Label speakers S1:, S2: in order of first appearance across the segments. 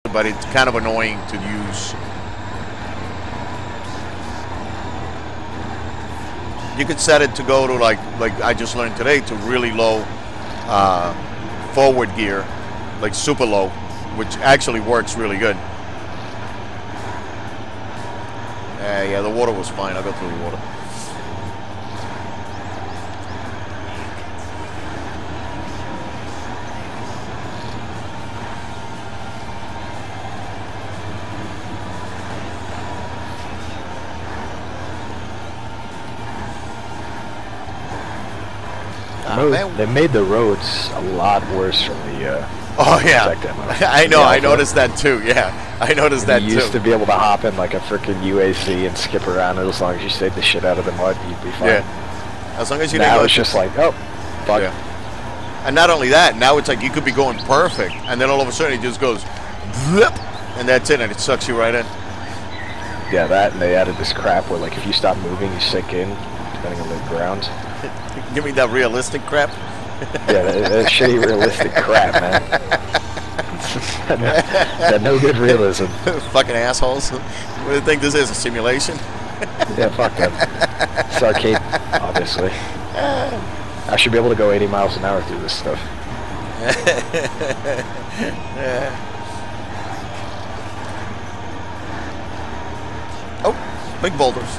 S1: but it's kind of annoying to use. You could set it to go to like I just learned today, to really low forward gear, like super low, which actually works really good. Yeah, the water was fine. I'll go through the water.
S2: They made the roads a lot worse from the
S1: oh yeah, I know. I noticed that too. Yeah, I noticed that too.
S2: You used to be able to hop in like a freaking UAC and skip around it. As long as you stayed the shit out of the mud, you'd be fine.
S1: Yeah, as long as you
S2: now
S1: didn't go
S2: it's just like, oh, fuck.
S1: Yeah. And not only that, now it's like you could be going perfect, and then all of a sudden it just goes, blip, and that's it, and it sucks you right in.
S2: Yeah, that, and they added this crap where like if you stop moving, you sink in, depending on the ground.
S1: Give me that realistic crap.
S2: Yeah, that shitty realistic crap, man. that no good realism.
S1: Fucking assholes. What do you think this is, a simulation?
S2: Yeah, fuck them. It's arcade, obviously. I should be able to go 80 miles an hour through this stuff.
S1: Oh, big boulders.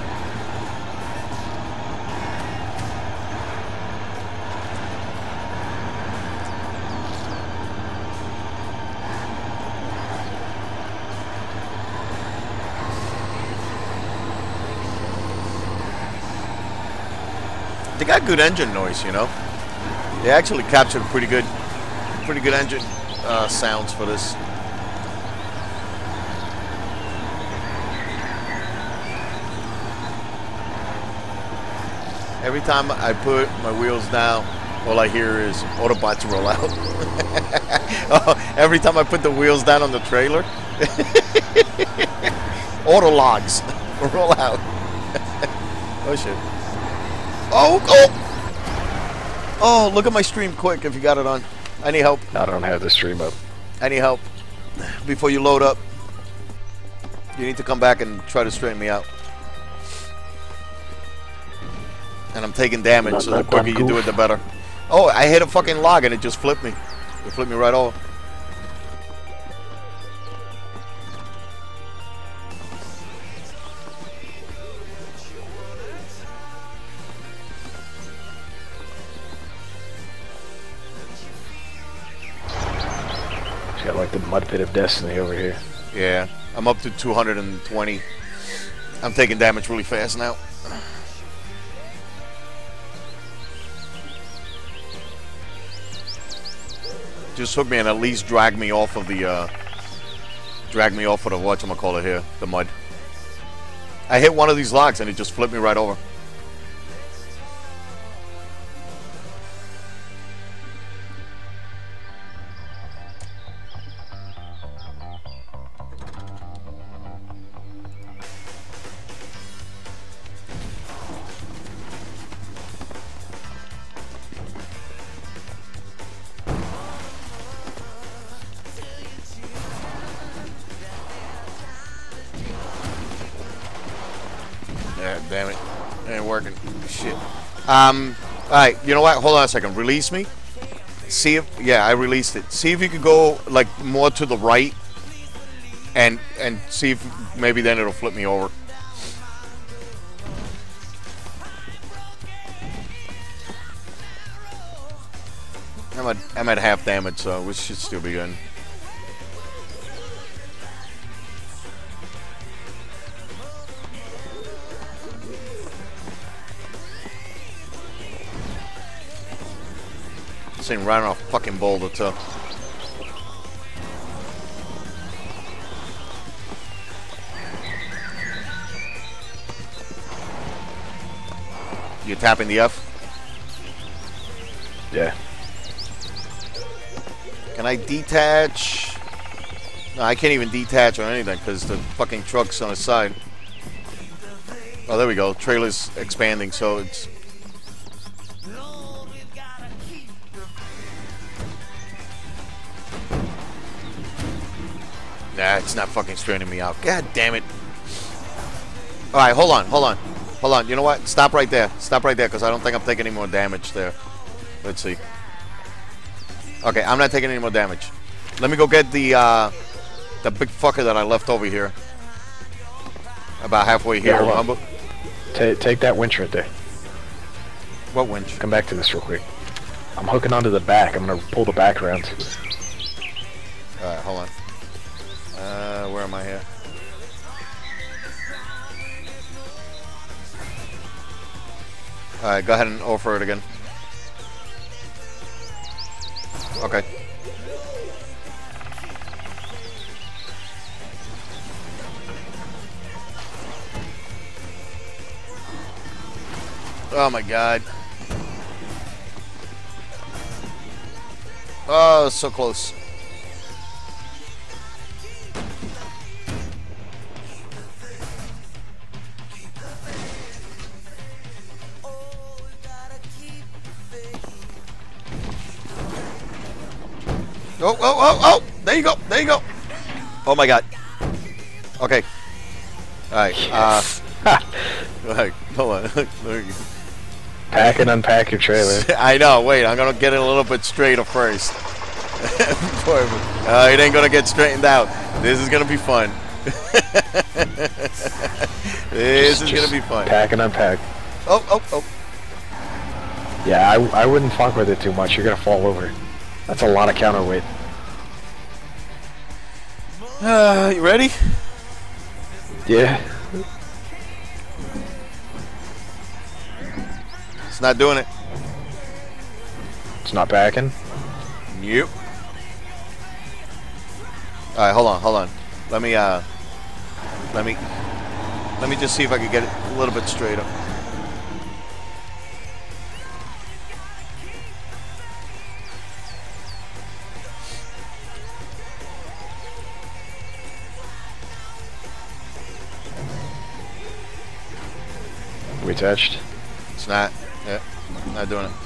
S1: They got good engine noise, you know. They actually captured pretty good engine sounds for this. Every time I put my wheels down, all I hear is Autobots roll out. Oh, every time I put the wheels down on the trailer, Autologs roll out. Oh shit. Oh, oh! Oh, look at my stream quick if you got it on. I need help.
S2: I don't have the stream up.
S1: I need help. Before you load up, you need to come back and try to straighten me out. And I'm taking damage, so the quicker you do it, the better. Oh, I hit a fucking log and it just flipped me. It flipped me right over.
S2: Got like the mud pit of destiny over here.
S1: Yeah, I'm up to 220. I'm taking damage really fast now. Just hook me and at least drag me off of the whatchamacallit here, the mud. I hit one of these logs and it just flipped me right over. Damn it. It ain't working. Shit. Alright, you know what? Hold on a second. Release me. See if... Yeah, I released it. See if you could go, like, more to the right. And see if maybe then it'll flip me over. I'm at half damage, so we should still be good. This thing ran off fucking boulder too. You tapping the F?
S2: Yeah.
S1: Can I detach? No, I can't even detach or anything because the fucking truck's on the side. Oh, there we go. Trailer's expanding, so it's... Nah, it's not fucking straightening me out. God damn it. Alright, hold on. Hold on. You know what? Stop right there. Stop right there, because I don't think I'm taking any more damage there. Let's see. Okay, I'm not taking any more damage. Let me go get the big fucker that I left over here. About halfway here, remember?
S2: Take that winch right there.
S1: What winch?
S2: Come back to this real quick. I'm hooking onto the back. I'm gonna pull the back around.
S1: Alright, hold on. Where am I here? Alright, go ahead and offer it again. Okay. Oh my god. Oh, so close. Oh, there you go, Oh my god. Okay. Alright,
S2: Yes.
S1: Alright, hold on.
S2: Pack and unpack your trailer.
S1: I know, wait, I'm gonna get it a little bit straighter first. It ain't gonna get straightened out. This is gonna be fun. This is gonna be fun.
S2: Pack and unpack.
S1: Oh.
S2: Yeah, I wouldn't fuck with it too much. You're gonna fall over. That's a lot of counterweight.
S1: You ready?
S2: Yeah.
S1: It's not doing it.
S2: It's not packing.
S1: Nope. Alright, hold on. Let me just see if I can get it a little bit straighter.
S2: We touched.
S1: It's not. Yeah, not doing it.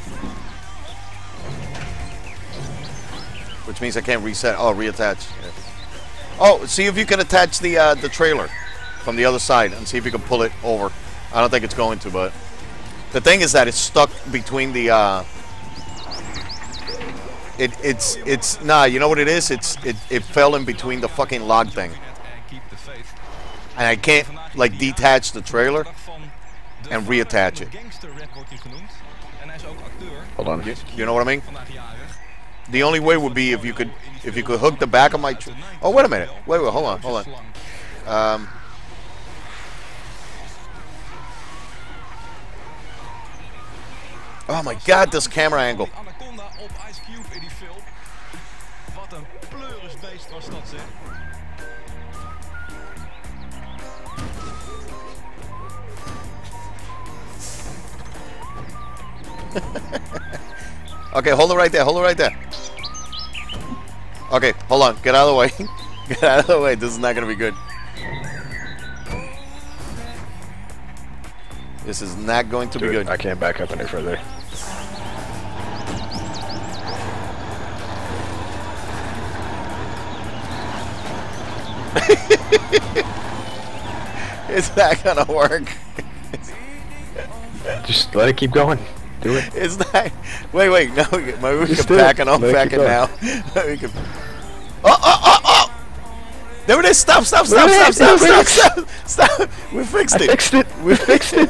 S1: Which means I can't reset. Oh, reattach. Yeah. Oh, see if you can attach the trailer from the other side and see if you can pull it over. I don't think it's going to, but the thing is that it's stuck between the. It's nah. You know what it is? It fell in between the fucking log thing, and I can't like detach the trailer and reattach it.
S2: Hold on.
S1: You know what I mean? The only way would be if you could hook the back of my. Oh, wait a minute. Wait, hold on. Oh my God, this camera angle. Okay, hold it right there. Okay, hold on. Get out of the way. Get out of the way. This is not going to be good. This is not going to be good.
S2: I can't back up any further.
S1: It's not going to work.
S2: Just let it keep going. Do it.
S1: It's not. Wait. No, maybe we can back it now. We can. Oh! There it is. Stop. We fixed it.
S2: We fixed it.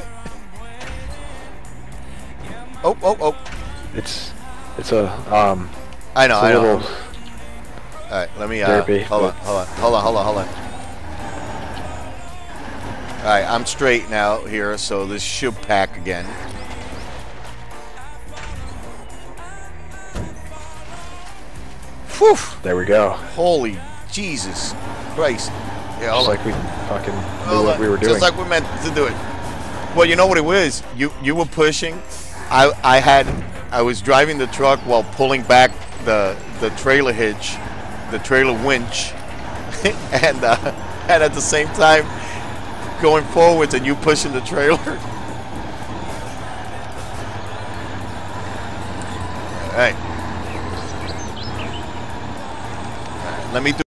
S1: Oh.
S2: It's a
S1: I know.
S2: Little
S1: All right, let me
S2: derpy,
S1: hold on. All right, I'm straight now here, so this should pack again. Whew.
S2: There we go.
S1: Holy Jesus Christ. Yeah,
S2: Just like we fucking knew what we were doing.
S1: Just like we meant to do it. Well, you know what it was? You were pushing. I was driving the truck while pulling back the trailer hitch, the trailer winch, and at the same time going forwards and you pushing the trailer. All right. Let me do